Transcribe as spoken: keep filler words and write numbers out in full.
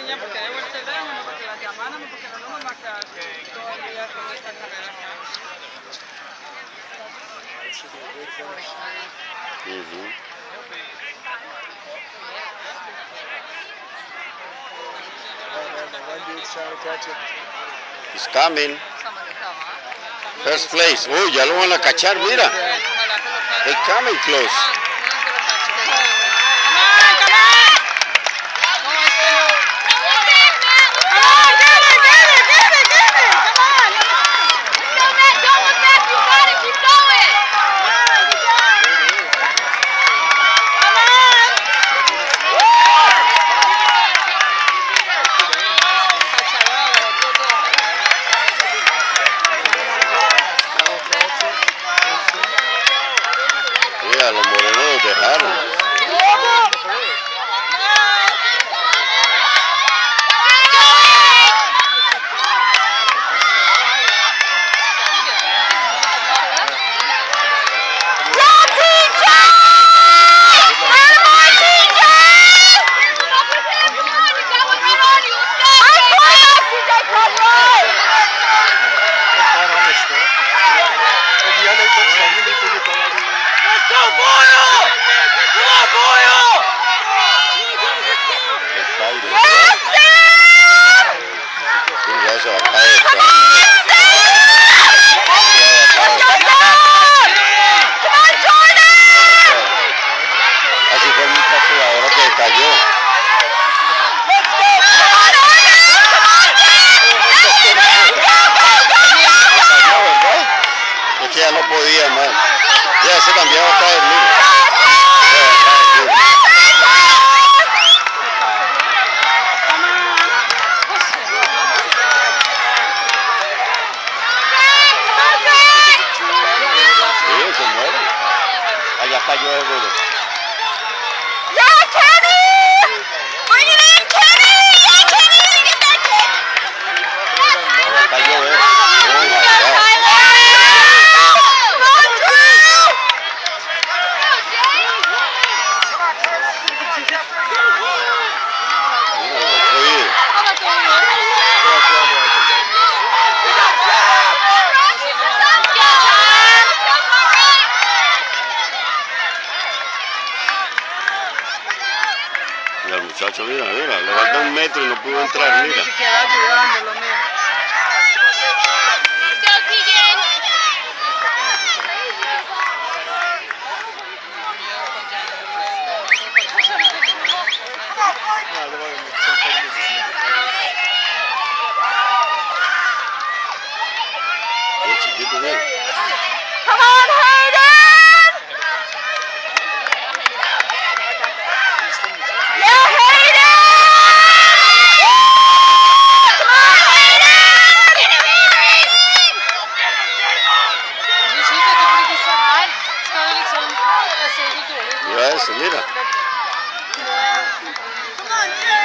niña porque debo el teléfono, porque la llamaron, porque no nos va a quedar todo el día con esta carrera. Mm-hmm. He's coming. First place. Uy, ya lo van a cachar, mira. They coming close. Mira, los morenos los dejaron. Así fue el muchacho de ahora que cayó. Cayó, ¿verdad? Es que ya no podía más. Ya se cambiaba acá a dormir. Sí, se muere. Allá cayó el dedo. Yeah, Kenny! Bring it in, Kenny! Yeah, Kenny! Get that kid! Allá cayó él. Oh my God. Y al muchacho, mira, mira, le falta un metro y no pudo entrar, mira. Ni siquiera ayudándolo, mira. Qué chiquito, mira. Come on, Hayden! Yeah, Hayden! Come on, Hayden! Mira eso, mira. Come on, Jay!